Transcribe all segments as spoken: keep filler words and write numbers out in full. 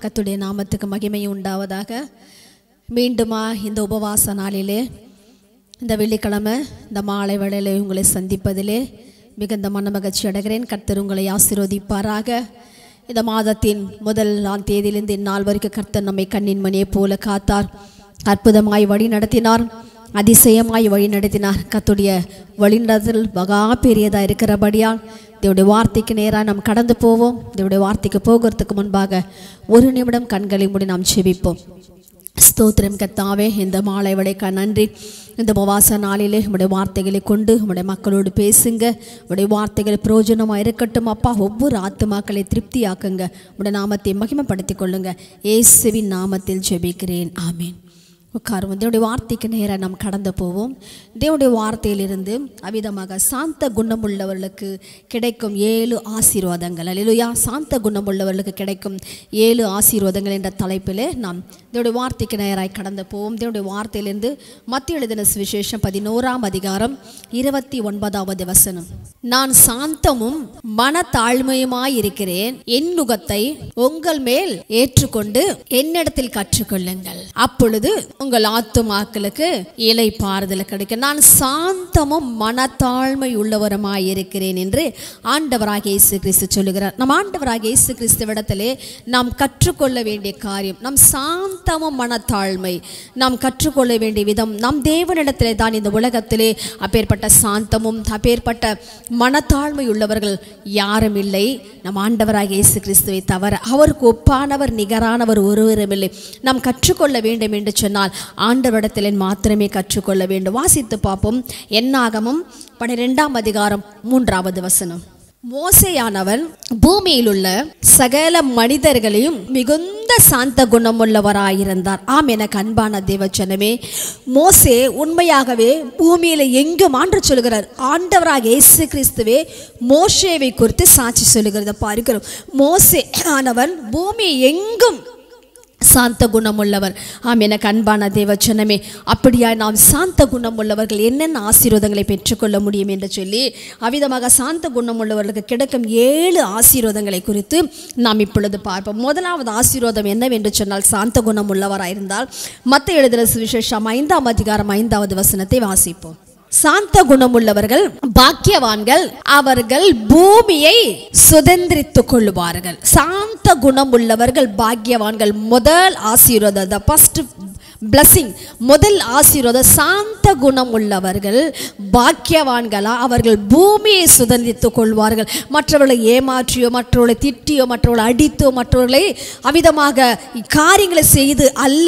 கர்த்தருடைய நாமத்துக்கு மகிமை உண்டாவதாக. மீண்டுமா இந்த உபவாச நாளிலே இந்த வெள்ளிக்கிழமை இந்த மாலை வேளையிலே உங்களை சந்திப்பதிலே மிகுந்த மனமகிழ்ச்சி அடைகிறேன். கர்த்தர் உங்களை ஆசீர்வதிப்பாராக. இந்த மாதத்தின் முதல் நாள் தேதியிலிருந்து இந்நாள் வரைக்கும் கர்த்தர் நம்மை கண்ணின் மணியை போல காத்தார், அற்புதமாய் வழி நடத்தினார், அதிசயமாய் வழி நடத்தினார். கர்த்தருடைய வழிநடத்தல் மகா பெரியதாக இருக்கிறபடியால் தேவனுடைய வார்த்தைக்கு நேராக நாம் கடந்து போவோம். தேவனுடைய வார்த்தைக்கு போகிறதுக்கு முன்பாக ஒரு நிமிடம் கண்களை மூடி நாம் ஜெபிப்போம். ஸ்தோத்திரம் கர்த்தாவே, இந்த மாலை வேளைக்கு நன்றி. இந்த உபவாச நாளிலே உங்களுடைய வார்த்தைகளை கொண்டு உங்களுடைய மக்களோடு பேசுங்க. உங்களுடைய வார்த்தைகள் பிரயோஜனமாக இருக்கட்டும் அப்பா. ஒவ்வொரு ஆத்துமாக்களை திருப்தியாக்குங்க. உங்களுடைய நாமத்தை மகிமைப்படுத்திக் கொள்ளுங்க. இயேசுவின் நாமத்தில் ஜெபிக்கிறேன், ஆமீன். உட்காருவோம். தேவனுடைய வார்த்தைக்கு நேராக நாம் கடந்து போவோம். தேவனுடைய வார்த்தையிலிருந்து அவ்விதமாக சாந்த குணமுள்ளவர்களுக்கு கிடைக்கும் ஏழு ஆசீர்வாதங்கள். அல்லேலூயா. சாந்த குணமுள்ளவர்களுக்கு கிடைக்கும் ஏழு ஆசீர்வாதங்கள் என்ற தலைப்பில் நாம் தேவனுடைய வார்த்தைக்கு நேராக கடந்து போவோம். தேவனுடைய வார்த்தையிலிருந்து மத்திய எழுதின சுவிசேஷம் பதினோராம் அதிகாரம் இருபத்தி ஒன்பதாவது வசனம். நான் சாந்தமும் மனத்தாழ்மையுமாய் இருக்கிறேன், என் நுகத்தை உங்கள் மேல் ஏற்றுக்கொண்டு என்னிடத்தில் கற்றுக்கொள்ளுங்கள், அப்பொழுது உங்கள் ஆத்துமாக்களுக்கு இலை பாறுதல் கிடைக்கும். நான் சாந்தமும் மனத்தாழ்மை உள்ளவருமாய் இருக்கிறேன் என்று ஆண்டவராகிய இயேசு கிறிஸ்து சொல்லுகிறார். நம் ஆண்டவராகிய இயேசு கிறிஸ்துவிடத்திலே நாம் கற்றுக்கொள்ள வேண்டிய காரியம் நம் சாந்தமும் மனத்தாழ்மை. நாம் கற்றுக்கொள்ள வேண்டிய விதம் நம் தேவனிடத்திலே தான். இந்த உலகத்திலே அப்பேற்பட்ட சாந்தமும் அப்பேற்பட்ட மனத்தாழ்மை உள்ளவர்கள் யாரும் இல்லை, நம் ஆண்டவராகிய இயேசு கிறிஸ்துவை தவிர. அவருக்கு ஒப்பானவர் நிகரானவர் ஒருவரும் இல்லை. நாம் கற்றுக்கொள்ள வேண்டும் என்று சொன்னால் ஆண்டவரிடத்திலே மாத்திரமே கற்றுக்கொள்ள வேண்டும். வாசித்து பார்ப்போம். என்னாகமம் பன்னிரெண்டாம் அதிகாரம் மூன்றாவது வசனம். மோசேயானவன் பூமியில் உள்ள சகல மனிதர்களையும் மிகுந்த சாந்த குணமுள்ளவராயிருந்தார். ஆம், எனக்கு அன்பான தேவஜனமே, மோசே உண்மையாகவே பூமியில எங்கும் ஆண்டு சொல்கிறார். ஆண்டவராக இயேசு கிறிஸ்துவே மோசேவை குறித்து சாட்சி சொல்லுகிறத பார்க்கிறோம். மோசே ஆனவன் பூமி எங்கும் சாந்த குணம் உள்ளவர். ஆம், எனக்கு அன்பான தேவச்சனமே, அப்படியா நாம் சாந்த குணம் உள்ளவர்கள் என்னென்ன ஆசீர்வாதங்களை பெற்றுக்கொள்ள முடியும் என்று சொல்லி அவ்விதமாக சாந்த குணம் உள்ளவர்களுக்கு கிடைக்கும் ஏழு ஆசீர்வாதங்களை குறித்து நாம் இப்பொழுது பார்ப்போம். முதலாவது ஆசீர்வாதம் என்னவென்று சொன்னால், சாந்த குணம் உள்ளவராயிருந்தால் மத்தேயு எழுதின சுவிசேஷம் ஐந்தாம் அதிகாரம் ஐந்தாவது வசனத்தை வாசிப்போம். சாந்த குணமுள்ளவர்கள் பாக்கியவான்கள், அவர்கள் பூமியை சுதந்திரித்துக் கொள்வார்கள். சாந்த குணமுள்ளவர்கள் பாக்கியவான்கள். முதல் ஆசீர்வாதம், the first blessing, முதல் ஆசீர்வாதம், சாந்த குணம் உள்ளவர்கள் பாக்கியவான்களா, அவர்கள் பூமியை சுதந்திரித்துக் கொள்வார்கள். மற்றவர்களை ஏமாற்றியோ, மற்றவர்களை திட்டியோ, மற்றவர்களை அடித்தோ, மற்றவர்களை அவிதமாக காரியங்களை செய்து அல்ல,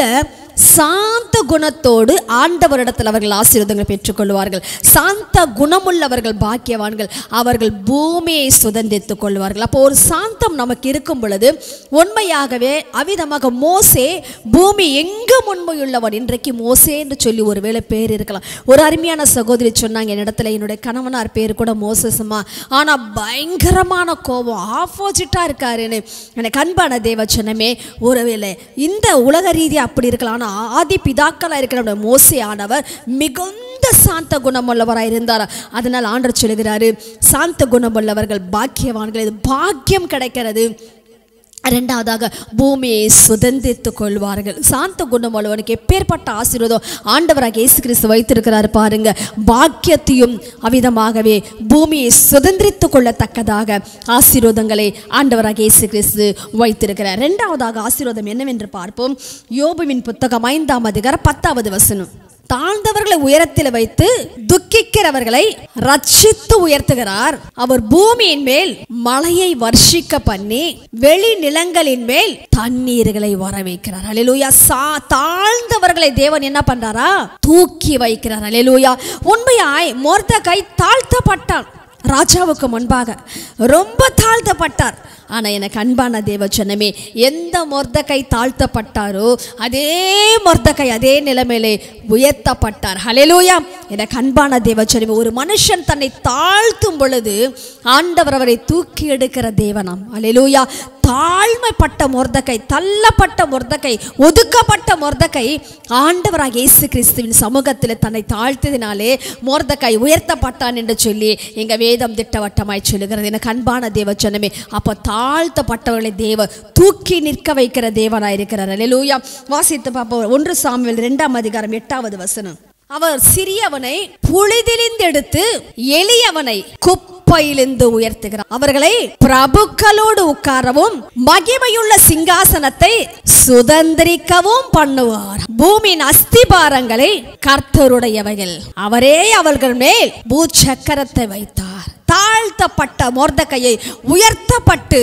சாந்த குணத்தோடு ஆண்டவரிடத்தில் அவர்கள் ஆசீர்வாதங்களை பெற்றுக்கொள்வார்கள். சாந்த குணமுள்ளவர்கள் பாக்கியவான்கள், அவர்கள் பூமியை சுதந்திரித்துக் கொள்வார்கள். அப்போ ஒரு சாந்தம் நமக்கு இருக்கும் பொழுது உண்மையாகவே அவ்விதமாக மோசே பூமி எங்கும் உண்மையுள்ளவன். இன்றைக்கு மோசே என்று சொல்லி ஒருவேளை பேர் இருக்கலாம். ஒரு அருமையான சகோதரி சொன்னாங்க என்னிடத்துல, என்னுடைய கணவனார் பேர் கூட மோசஸ்மா, ஆனால் பயங்கரமான கோபம், ஆப்போசிட்டா இருக்காருன்னு. எனக்கு அன்பான தேவச்சனமே, ஒருவேளை இந்த உலக ரீதியாக அப்படி இருக்கலாம். ஆதி பிதாக்களா இருக்கிற மோசே ஆனவர் மிகுந்த சாந்த குணமுள்ளவராக இருந்தார். அதனால் ஆண்டவர் சொல்லுகிறாரு, சாந்த குணமுள்ளவர்கள் பாக்கியவான்கள், இது பாக்கியம் கிடைக்கிறது. இரண்டாவதாக பூமியை சுதந்திரித்துக் கொள்வார்கள். சாந்த குணமுள்ளவனுக்கு எப்பேற்பட்ட ஆசீர்வாதம் ஆண்டவராக இயேசு கிறிஸ்து வைத்திருக்கிறார் பாருங்க. பாக்கியத்தையும் அவ்விதமாகவே பூமியை சுதந்திரித்துக் கொள்ளத்தக்கதாக ஆசீர்வாதங்களை ஆண்டவராக இயேசு கிறிஸ்து வைத்திருக்கிறார். இரண்டாவதாக ஆசீர்வாதம் என்னவென்று பார்ப்போம். யோபுவின் புத்தகம் ஐந்தாம் அதிகாரம் பத்தாவது வசனம். தாழ்ந்தவர்களை உயரத்தில் வைத்து துக்கிக்கிறவர்களை ரட்சித்து உயர்த்துகிறார். அவர் பூமியின் மேல் மழையை வர்ஷிக்க பண்ணி வெளி நிலங்களின் மேல் தண்ணீர்களை வர வைக்கிறார். அல்லேலூயா. தாழ்ந்தவர்களை தேவன் என்ன பண்றாரா? தூக்கி வைக்கிறார். அல்லேலூயா. உண்மையாய் மொர்தெகாய் தாழ்த்தப்பட்டார். ராஜாவுக்கு முன்பாக ரொம்ப தாழ்த்தப்பட்டார். ஆனால் எனக்கு அன்பான தேவச்சனமே, எந்த மொர்தெகாய் தாழ்த்தப்பட்டாரோ அதே மொர்தெகாய் அதே நிலைமையிலே உயர்த்தப்பட்டார். ஹல்லேலூயா. எனக்கு அன்பான தேவச்சனமே, ஒரு மனுஷன் தன்னை தாழ்த்தும் பொழுது ஆண்டவர் அவரை தூக்கி எடுக்கிற தேவனாம். ஹல்லேலூயா. தாழ்மைப்பட்ட மொர்தெகாய், தள்ளப்பட்ட மொர்தெகாய், ஒதுக்கப்பட்ட மொர்தெகாய் ஆண்டவராகிய இயேசு கிறிஸ்துவின் சமூகத்தில் தன்னை தாழ்த்ததினாலே மொர்தெகாய் உயர்த்தப்பட்டான் என்று சொல்லி எங்க வேதம் திட்டவட்டமாய் சொல்லுகிறது. எனக்கு அன்பான தேவச்சனமே, அப்போ தாழ்த்தப்பட்டவர்களை தேவ தூக்கி நிற்க வைக்கிற தேவனாய் இருக்கிறார். அல்லேலூயா. வாசித்து பார்ப்போம். ஒன்று சாமுவேல் இரண்டாம் அதிகாரம் எட்டாவது வசனம். அவர் சிறியவனை புழுதிலிருந்து எளியவனை குப்பையிலிருந்து உயர்த்துகிறார். அவர்களை பிரபுக்களோடு உட்காரவும் மகிமையுள்ள சிங்காசனத்தை சுதந்திரிக்கவும் பண்ணுவார். பூமியின் அஸ்திபாரங்களை கர்த்தருடையவைகள், அவரே அவர்கள் மேல் பூச்சக்கரத்தை வைத்தார். தாழ்த்தப்பட்ட மொர்தெகாயை உயர்த்தப்பட்டு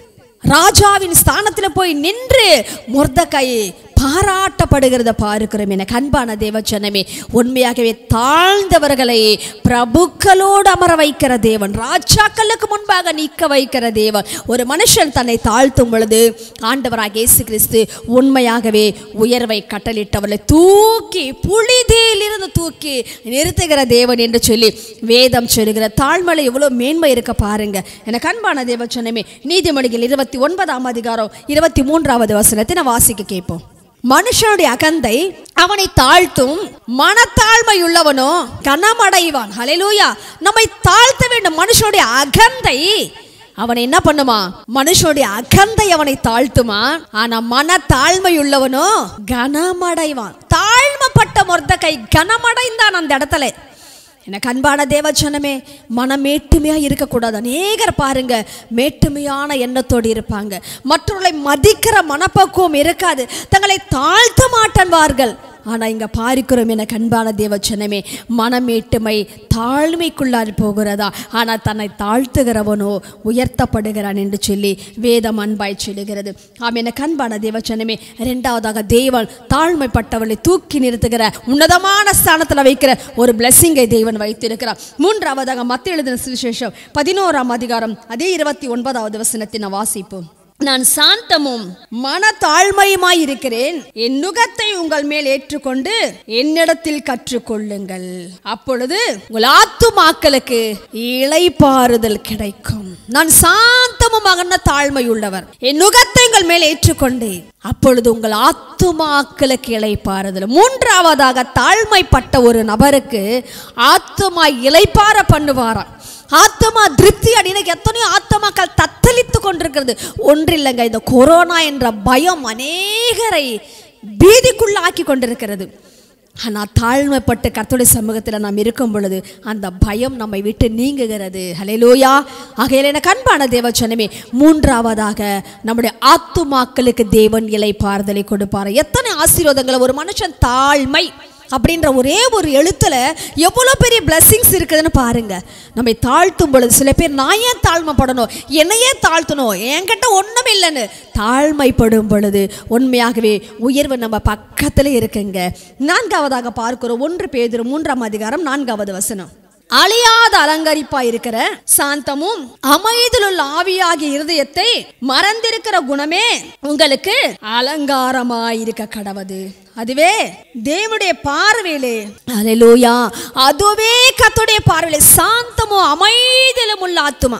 ராஜாவின் ஸ்தானத்தில் போய் நின்று மொர்தெகாயை பாராட்டப்படுகிறத பார்க்கிறோம். என அன்பான தேவஜனமே, உண்மையாகவே தாழ்ந்தவர்களை பிரபுக்களோடு அமர வைக்கிற தேவன், ராஜாக்களுக்கு முன்பாக நிற்க வைக்கிற தேவன். ஒரு மனுஷன் தன்னை தாழ்த்தும் பொழுது ஆண்டவராகிய இயேசு கிறிஸ்து உண்மையாகவே உயர்வை கட்டளிட்டவர்களை தூக்கி புழுதியிலிருந்து தூக்கி நிறுத்துகிற தேவன் என்று சொல்லி வேதம் சொல்லுகிற தாழ்மையில எவ்வளவு மேன்மை இருக்க பாருங்க. எனக்கு அன்பான தேவஜனமே, நீதிமொழிகள் இருபத்தி ஒன்பதாம் அதிகாரம் இருபத்தி மூன்றாவது வசனத்தை நான் வாசிக்க கேட்போம். மனுஷனுடைய அகந்தை அவனை தாழ்த்தும், மனத்தாழ்மை உள்ளவனோ கனமடைவான். ஹல்லேலூயா. நம்மை தாழ்த்த வேண்டும். மனுஷனுடைய அகந்தை அவனை என்ன பண்ணுமா? மனுஷனுடைய அகந்தை அவனை தாழ்த்துமா, ஆனா மன தாழ்மை உள்ளவனோ கனமடைவான். தாழ்மைப்பட்ட மொர்தெகாய் கனமடைந்தான் அந்த இடத்துல. எனக்கு அன்பான தேவஜனமே, மனம் மேட்டுமையாக இருக்கக்கூடாது. அநேகர் பாருங்க மேட்டுமையான எண்ணத்தோடு இருப்பாங்க. மற்றவர்களை மதிக்கிற மனப்பக்குவம் இருக்காது. தங்களை தாழ்த்த மாட்டார்கள். ஆனால் இங்கே பார்க்கிறோம் எனக்கு அன்பான தேவஜனமே, மனமேட்டுமை தாழ்மைக்குள்ளால் போகிறதா, ஆனால் தன்னை தாழ்த்துகிறவனோ உயர்த்தப்படுகிறான் என்று சொல்லி வேதம் அன்பாய் சொல்லுகிறது. ஆம், எனக்கு அன்பான தேவஜனமே, இரண்டாவதாக தேவன் தாழ்மைப்பட்டவர்களை தூக்கி நிறுத்துகிற உன்னதமான ஸ்தானத்தில் வைக்கிற ஒரு பிளெஸிங்கை தேவன் வைத்திருக்கிறார். மூன்றாவதாக மத்தேயு எழுதின சுவிசேஷம் பதினோராம் அதிகாரம் அதே இருபத்தி ஒன்பதாவது வசனத்தை நான் வாசிப்போம். நான் சாந்தமும் மன தாழ்மையுமாய் இருக்கிறேன். என் நுகத்தை உங்கள் மேல் ஏற்றுக்கொண்டு என்னிடத்தில் கற்றுக்கொள்ளுங்கள். அப்பொழுது உங்கள் ஆத்துமாக்களுக்கு இளைப்பாறுதல் கிடைக்கும். நான் சாந்தமும் மன தாழ்மை உள்ளவர். என் நுகத்தை உங்கள் மேல் ஏற்றுக்கொண்டு அப்பொழுது உங்கள் ஆத்துமாக்களுக்கு இளைப்பாறுதல். மூன்றாவதாக தாழ்மைப்பட்ட ஒரு நபருக்கு ஆத்துமா இளைப்பாற பண்ணுவாராம். ஆத்மா திருப்தி அடையின எத்தனையோ ஆத்மாக்கள் தத்தளித்து கொண்டிருக்கிறது. ஒன்றில்லைங்க, இந்த கொரோனா என்ற பயம் அநேகரை பீதிக்குள்ளாக்கி கொண்டிருக்கிறது. ஆனால் தாழ்மைப்பட்டு கர்த்தருடைய சமூகத்தில் நாம் இருக்கும் பொழுது அந்த பயம் நம்மை விட்டு நீங்குகிறது. ஹல்லேலூயா. ஆகையால் எனக்கு அன்பான தேவஜனமே, மூன்றாவதாக நம்முடைய ஆத்துமாக்களுக்கு தேவன் இளைப்பாறுதலை கொடுப்பார். எத்தனை ஆசீர்வாதங்களை ஒரு மனுஷன் தாழ்மை அப்படின்ற ஒரே ஒரு எழுத்துல எவ்வளோ பெரிய பிளெஸிங்ஸ் இருக்குதுன்னு பாருங்க. நம்மை தாழ்த்தும் பொழுது சில பேர் நான் ஏன் தாழ்மைப்படணும், என்னையே தாழ்த்தணும், என்கிட்ட ஒன்றும் இல்லைன்னு தாழ்மைப்படும் பொழுது உண்மையாகவே உயர்வு நம்ம பக்கத்தில் இருக்குங்க. நான்காவதாக பார்க்கிறோம். ஒன்று பேதுரு மூன்றாம் அதிகாரம் நான்காவது வசனம். அழியாத அலங்கரிப்பா இருக்கிற சாந்தமும் அமைதியுள்ள ஆவியாகிய இருதயத்தை மறந்திருக்கிற குணமே உங்களுக்கு அலங்காரமாயிருக்க கடவது. அதுவே தேவனுடைய பார்வையிலே, அல்லேலூயா, அதுவே கர்த்தருடைய பார்வையிலே சாந்தமும் அமைதியிலும் உள்ள ஆத்துமா.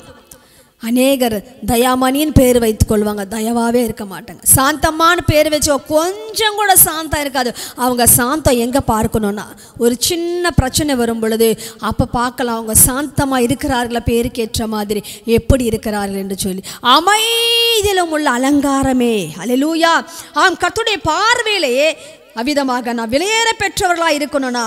அநேகர் தயாமணின்னு பேர் வைத்துக் கொள்வாங்க, தயவாவே இருக்க மாட்டாங்க. சாந்தம்மான்னு பேர் வச்சு கொஞ்சம் கூட சாந்தம் இருக்காது. அவங்க சாந்தம் எங்கே பார்க்கணுன்னா, ஒரு சின்ன பிரச்சனை வரும் பொழுது அப்போ பார்க்கலாம் அவங்க சாந்தமாக இருக்கிறார்களா, பேருக்கு ஏற்ற மாதிரி எப்படி இருக்கிறார்கள் என்று சொல்லி. அமைதியிலும் உள்ள அலங்காரமே. அல்லேலூயா. ஆம், கர்த்தருடைய பார்வையிலேயே அவ்விதமாக நான் விலையேற பெற்றவர்களாக இருக்கணும்னா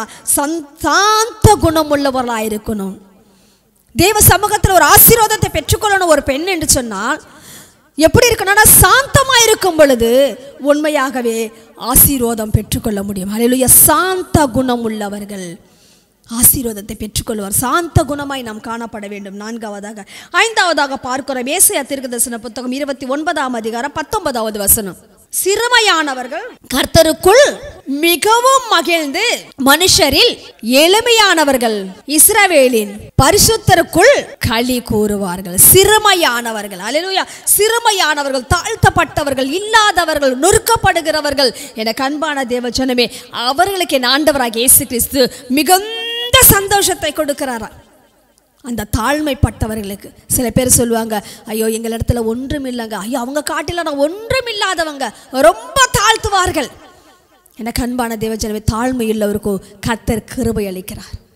சாந்த குணம் உள்ளவர்களாக இருக்கணும். தேவ சமூகத்தில் ஒரு ஆசீர்வாதத்தை பெற்றுக்கொள்ளணும் ஒரு பெண் என்று சொன்னால் எப்படி இருக்கணும்னா சாந்தமாக இருக்கும் பொழுது உண்மையாகவே ஆசீர்வாதம் பெற்றுக்கொள்ள முடியும். அல்லேலூயா. சாந்த குணம் உள்ளவர்கள் ஆசீர்வாதத்தை பெற்றுக்கொள்வார். சாந்த குணமாய் நாம் காணப்பட வேண்டும். நான்காவதாக ஐந்தாவதாக பார்க்கிறோம். ஏசாயா தீர்க்கதரிசன புத்தகம் இருபத்தி ஒன்பதாம் அதிகாரம் பத்தொன்பதாவது வசனம். சிறுமையானவர்கள் கர்த்தருக்குள் மிகவும் மகிழ்ந்து மனுஷரில் எளிமையானவர்கள் இஸ்ரவேலின் பரிசுத்தருக்குள் களி கூறுவார்கள். சிறுமையானவர்கள், அல்லேலூயா, சிறுமையானவர்கள், தாழ்த்தப்பட்டவர்கள், இல்லாதவர்கள், நொறுக்கப்படுகிறவர்கள். எனக்கு அன்பான தேவஜனமே, அவர்களுக்கு என் ஆண்டவராகிய இயேசு கிறிஸ்து மிகுந்த சந்தோஷத்தை கொடுக்கிறாரா. அந்த தாழ்மைப்பட்டவர்களுக்கு சில பேர் சொல்லுவாங்க, ஐயோ எங்கள் இடத்துல ஒன்றும் இல்லைங்க, ஐயோ அவங்க காட்டில நான் ஒன்றும் இல்லாதவங்க, ரொம்ப தாழ்த்துவார்கள். எனக்கு அன்பான தேவஜனமே, தாழ்மை உள்ளவருக்கோ கர்த்தர் கிருபை அளிக்கிறார்.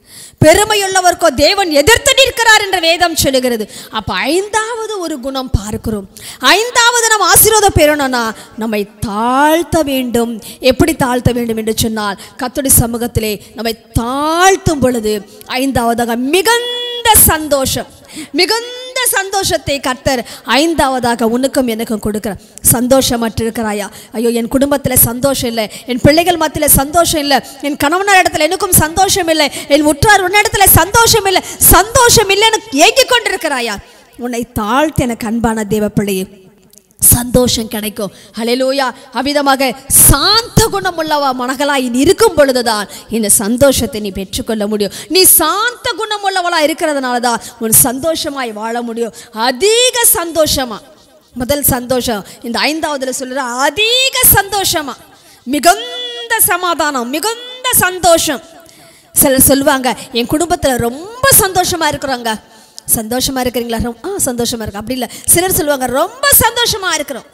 பெருமையுள்ளவருக்கோ தேவன் எதிர்த்து நிற்கிறார் என்ற வேதம் சொல்லுகிறது. அப்ப ஐந்தாவது ஒரு குணம் பார்க்கிறோம். ஐந்தாவது நம்ம ஆசீர்வாதம் பெறணும்னா நம்மை தாழ்த்த வேண்டும். எப்படி தாழ்த்த வேண்டும் என்று சொன்னால், கர்த்தருடைய சமூகத்திலே நம்மை தாழ்த்தும் பொழுது ஐந்தாவதாக மிகுந்த சந்தோஷம், மிகுந்த சந்தோஷத்தை கர்த்தர் ஐந்தாவதாக உனக்கும் எனக்கும் கொடுக்கிறார். சந்தோஷமற்று இருக்கிறாயா? ஐயோ, என் குடும்பத்தில் சந்தோஷம் இல்லை, என் பிள்ளைகள் மத்தியில் சந்தோஷம் இல்லை, என் கணவனார் இடத்துல எனக்கும் சந்தோஷம் இல்லை, என் உற்றார் உன்னிடத்துல சந்தோஷம் இல்லை, சந்தோஷம் இல்லைன்னு ஏங்கிக் கொண்டிருக்கிறாயா? உன்னை தாழ்த்தி எனக்கு அன்பான தேவ பிள்ளையே சந்தோஷம் கிடைக்கும். ஹல்லேலூயா. அவ்விதமாக சாந்த குணம் உள்ளவா மனகளாய் நீ இருக்கும் பொழுதுதான் இந்த சந்தோஷத்தை நீ பெற்றுக்கொள்ள முடியும். நீ சாந்த குணம் உள்ளவளா இருக்கிறதுனால தான் உன் சந்தோஷமாய் வாழ முடியும். அதிக சந்தோஷமா, முதல் சந்தோஷம் இந்த ஐந்தாவதுல சொல்ற அதிக சந்தோஷமா, மிகுந்த சமாதானம், மிகுந்த சந்தோஷம். சிலர் சொல்லுவாங்க, என் குடும்பத்தில் ரொம்ப சந்தோஷமா இருக்கிறாங்க. சந்தோஷமா இருக்கிறீங்களா? ஆ சந்தோஷமா இருக்கு. அப்படி இல்லை, சிலர் சொல்லுவாங்க ரொம்ப சந்தோஷமா இருக்கிறோம்,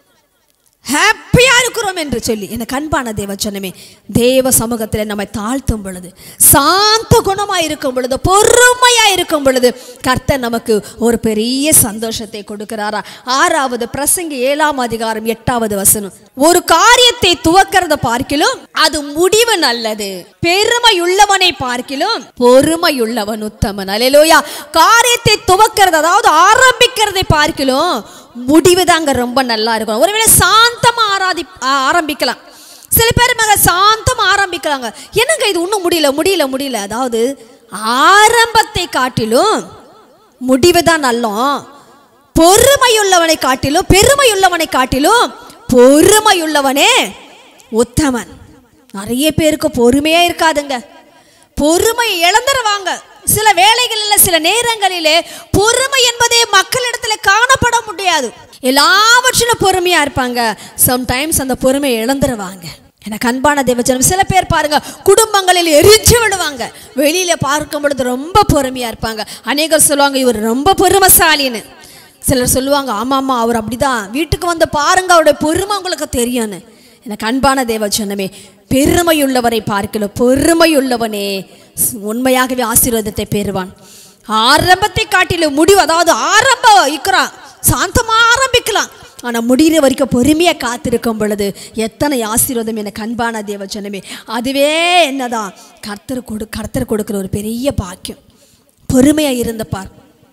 ஹாப்பியா இருக்கிறோம் என்று சொல்லி. எனக்கு அன்பான தேவ ஜனமே, தேவ சமூகத்தில் நம்மை தாழ்த்தும் பொழுது, சாந்த குணமாய் இருக்கும் பொழுது, பொறுமையா இருக்கும் பொழுது கர்த்தர் நமக்கு ஒரு பெரிய சந்தோஷத்தை கொடுக்கிறாரா. ஆறாவது பிரசங்கி ஏழாம் அதிகாரம் எட்டாவது வசனம், ஒரு காரியத்தை துவக்கிறத பார்க்கிலும் அது முடிவு நல்லது, பெருமையுள்ளவனை பார்க்கிலும் பொறுமையுள்ளவன் உத்தமன். அல்லேலூயா. காரியத்தை துவக்கிறது, அதாவது ஆரம்பிக்கிறதை பார்க்கிலும் முடிவு தாங்க ரொம்ப நல்லா இருக்கும். ஒருவேளை சாந்தமா ஆராதி ஆரம்பிக்கலாம். சில பேர் மக சாந்தமா ஆரம்பிக்கலாங்க, என்னங்க இது இன்னும் முடியல முடியல முடியல அதாவது ஆரம்பத்தை காட்டிலும் முடிவு தான் நல்லம். பொறுமையுள்ளவனை காட்டிலும் பெருமையுள்ளவனை காட்டிலும் பொறுமையுள்ளவனே உத்தமன். நிறைய பேருக்கு பொறுமையே இருக்காதுங்க, பொறுமை இழந்துருவாங்க. சில வேளைகளில் சில நேரங்களிலே பொறுமை என்பதே மக்களிடத்தில் காணப்பட முடியாது. எல்லாவற்றிலும் பொறுமையா இருப்பாங்க, சம்டைம்ஸ் அந்த பொறுமையை இழந்துருவாங்க. எனக்கு அன்பான தேவஜனம், சில பேர் பாருங்க குடும்பங்களில் எரிச்சு விடுவாங்க, வெளியில பார்க்கும் பொழுது ரொம்ப பொறுமையா இருப்பாங்க. அநேகர் சொல்லுவாங்க இவர் ரொம்ப பொறுமைசாலின்னு. சிலர் சொல்லுவாங்க ஆமாம்மா அவர் அப்படிதான், வீட்டுக்கு வந்து பாருங்க அவருடைய பொறுமை உங்களுக்கு தெரியும்னு. எனக்கு அன்பான தேவஜனமே, பெருமையுள்ளவரை பார்க்கல பொறுமையுள்ளவனே உண்மையாகவே ஆசீர்வாதத்தை பெறுவான். ஆரம்பத்தை காட்டிலும் முடிவு, அதாவது ஆரம்பம் இருக்கிறான், சாந்தமா ஆரம்பிக்கலாம், ஆனா முடிகிற வரைக்கும் பொறுமையா காத்திருக்கும் பொழுது எத்தனை ஆசீர்வாதம். எனக்கு அன்பான தேவஜனமே, அதுவே என்னதான் கர்த்தர் கொடு கர்த்தர் கொடுக்கிற ஒரு பெரிய பாக்கியம். பொறுமையா இருந்து பார்,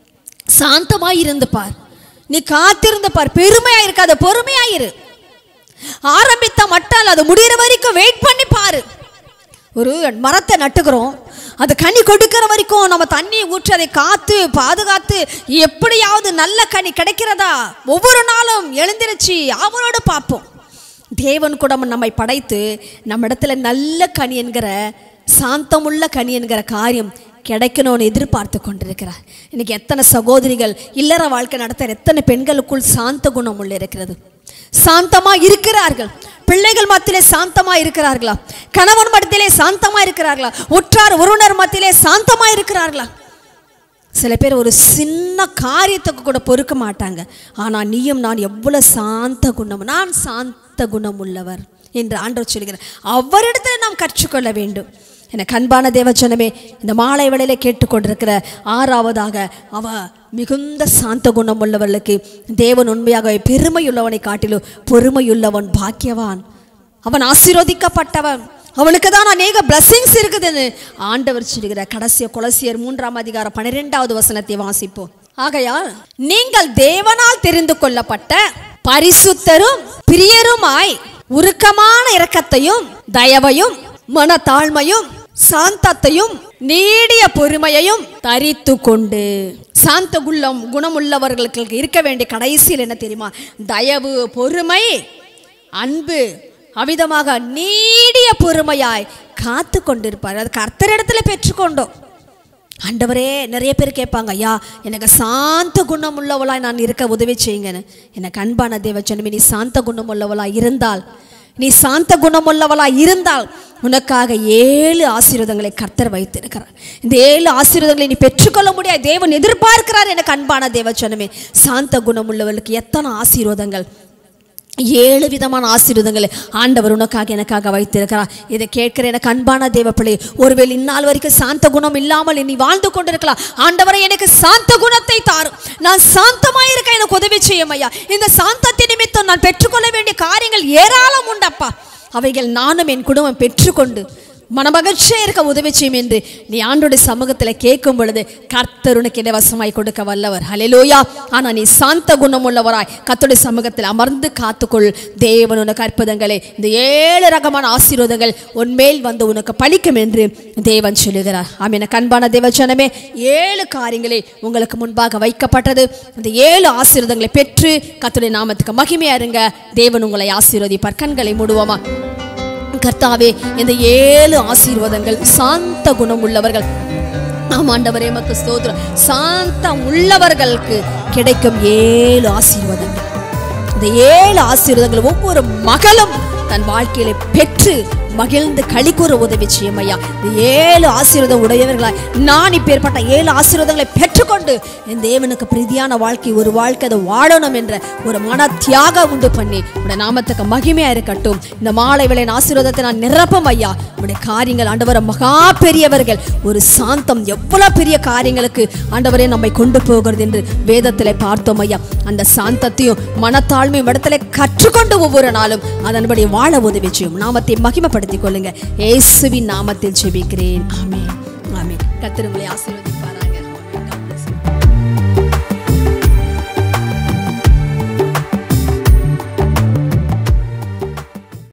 சாந்தமா இருந்து பார், நீ காத்திருந்து பார், பெருமையா இருக்காத, பொறுமையா இரு. ஆரம்பித்த மட்டும் அது முடிகிற வரைக்கும் வெயிட் பண்ணி பாரு. ஒரு மரத்தை நட்டுக்கிறோம், அது கனி கொடுக்கிற வரைக்கும் நம்ம தண்ணி ஊற்றி அதை காத்து பாதுகாத்து எப்படியாவது நல்ல கனி கிடைக்கிறதா ஒவ்வொரு நாளும் எழுந்திருச்சு அவனோடு பார்ப்போம். தேவன் கூட நம்மை படைத்து நம்ம இடத்துல நல்ல கனி என்கிற சாந்தமுள்ள கனி என்கிற காரியம் கிடைக்கணும்னு எதிர்பார்த்து கொண்டிருக்கிறார். இன்னைக்கு எத்தனை சகோதரிகள் இல்லற வாழ்க்கை நடத்துகிற எத்தனை பெண்களுக்குள் சாந்த குணம் உள்ள இருக்கிறது, சாந்தமா இருக்கிறார்கள். பிள்ளைகள் மத்தியிலே சாந்தமா இருக்கிறார்களா? கணவன் மத்தியிலே சாந்தமா இருக்கிறார்களா? உற்றார் உறவினர் மத்தியிலே சாந்தமா இருக்கிறார்களா? சில பேர் ஒரு சின்ன காரியத்துக்கு கூட பொறுக்க மாட்டாங்க. ஆனால் நீயும் நான் எவ்வளவு சாந்த குணம், நான் சாந்த குணம் உள்ளவர் என்று ஆண்டவர் சொல்கிறார். அவரிடத்தில் நாம் கற்றுக்கொள்ள வேண்டும். எனக்கு அன்பான தேவஜனமே, இந்த மாலை வேளையில கேட்டுக்கொண்டிருக்கிற ஆறாவதாக அவ மிகுந்த சாந்த குணம் உள்ளவர்களுக்கு தேவன் உண்மையாக பெருமையுள்ளவனை காட்டிலும் பொறுமையுள்ளவன் பாக்கியவான், அவன் ஆசீர்வதிக்கப்பட்டவன், அவனுக்கு தான் அநேக பிளஸிங்ஸ் இருக்குதுன்னு ஆண்டவர் சொல்கிறார். கடைசிய கொலோசியர் மூன்றாம் அதிகாரம் பன்னிரெண்டாவது வசனத்தை வாசிப்போம். ஆகையால் நீங்கள் தேவனால் தெரிந்து கொள்ளப்பட்ட பரிசுத்தரும் பிரியருமாய் உருக்கமான இரக்கத்தையும் தயவையும் மனத்தாழ்மையும் சாந்தத்தையும் நீடிய பொறுமையையும் தரித்து கொண்டு. சாந்த குணம் குணமுள்ளவர்களுக்கு இருக்க வேண்டிய கடைசியில் என்ன தெரியுமா? தயவு, பொறுமை, அன்பு, அவ்விதமாக நீடிய பொறுமையாய் காத்து கொண்டிருப்பார். அது கர்த்தரிடத்துல பெற்றுக்கொண்டோம். ஆண்டவரே, நிறைய பேர் கேட்பாங்க, ஐயா எனக்கு சாந்த குணம் உள்ளவளாய் நான் இருக்க உதவி செய்யுங்கன்னு. எனக்கு அன்பான தேவஜனமே, நீ சாந்த குணம் உள்ளவளாய் இருந்தால் நீ சாந்த குணம் உள்ளவளா இருந்தால் உனக்காக ஏழு ஆசீர்வாதங்களை கர்த்தர் வைத்திருக்கிறார். இந்த ஏழு ஆசீர்வாதங்களை நீ பெற்றுக்கொள்ள முடியாது, தேவன் எதிர்பார்க்கிறார். எனக்கு அன்பான தேவஜனமே, சாந்த குணம் உள்ளவர்களுக்கு எத்தனை ஆசீர்வாதங்கள். ஏழு விதமான ஆசீர்வாதங்களை ஆண்டவர் உனக்காக எனக்காக வைத்திருக்கிறார். இதை கேட்கிற எனக்கு அன்பான தேவப்பிள்ளை, ஒருவேளை இந்நாள் வரைக்கும் சாந்த குணம் இல்லாமல் நீ வாழ்ந்து கொண்டிருக்கலாம். ஆண்டவரை எனக்கு சாந்த குணத்தை தாரும், நான் சாந்தமாயிருக்க எனக்கு உதவி செய்யும் ஐயா. இந்த சாந்தத்தின் நிமித்தம் நான் பெற்றுக்கொள்ள வேண்டிய காரியங்கள் ஏராளம் உண்டப்பா. அவைகள் நானும் என் குடும்பம் பெற்றுக்கொண்டு மனமகிழ்ச்சியாக இருக்க உதவி செய்யும் என்று நீ ஆண்டோடைய சமூகத்தில் கேட்கும் பொழுது கர்த்தர் உனக்கு இலவசமாய் கொடுக்க வல்லவர். ஹல்லேலூயா. ஆனால் நீ சாந்த குணம் உள்ளவராய் கர்த்தருடைய சமூகத்தில் அமர்ந்து காத்துக்கொள். தேவன் உனக்கு அற்புதங்களை, இந்த ஏழு ரகமான ஆசீர்வாதங்கள் உன்மேல் வந்து உனக்கு பலிக்கும் என்று தேவன் சொல்லுகிறார். ஆமென். அன்பான தேவஜனமே, ஏழு காரியங்களே உங்களுக்கு முன்பாக வைக்கப்பட்டது. இந்த ஏழு ஆசீர்வாதங்களை பெற்று கர்த்தருடைய நாமத்துக்கு மகிமையா இருங்க. தேவன் உங்களை ஆசீர்வதிப்பார். கண்களை மூடுவோமா? கர்த்தாவே, இந்த ஏழு ஆசீர்வாதங்கள் சாந்த குணம் உள்ளவர்கள், ஆமாண்டவரே மக்கு ஸ்தோத்திரம், சாந்தம் உள்ளவர்களுக்கு கிடைக்கும் ஏழு ஆசீர்வாதங்கள். இந்த ஏழு ஆசீர்வாதங்கள் ஒவ்வொரு மகளும் தன் வாழ்க்கையில பெற்று மகிழ்ந்து களி கூற உதவி செய்யும் ஐயா. இந்த ஏழு ஆசீர்வாதம் உடையவர்களாய் நான் இப்பேற்பட்ட ஏழு ஆசீர்வாதங்களை பெற்றுக்கொண்டு என் தேவனுக்கு பிரீதியான வாழ்க்கை, ஒரு வாழ்க்கை அதை வாழணும் என்ற ஒரு மன தியாகம் உண்டு பண்ணி உடைய நாமத்துக்கு மகிமையா இருக்கட்டும். இந்த மாலை வேளையின் ஆசீர்வாதத்தை நான் நிரப்பம் ஐயா. உடைய காரியங்கள் ஆண்டவரை மகா பெரியவர்கள், ஒரு சாந்தம் எவ்வளவு பெரிய காரியங்களுக்கு ஆண்டவரே நம்மை கொண்டு போகிறது என்று வேதத்தில் பார்த்தோம் ஐயா. அந்த சாந்தத்தையும் மனத்தாழ்மையும் இடத்துல கற்றுக்கொண்டு ஒவ்வொரு நாளும் அதன்படி வாழ உதவி செய்யும். நாமத்தை மகிமைப்படுத்திக் கொள்ளுங்க. இயேசுவின் நாமத்தில் ஜெபிக்கிறேன். ஆமென். ஆமென். கர்த்தர் உங்களை ஆசீர்வதிப்பார்.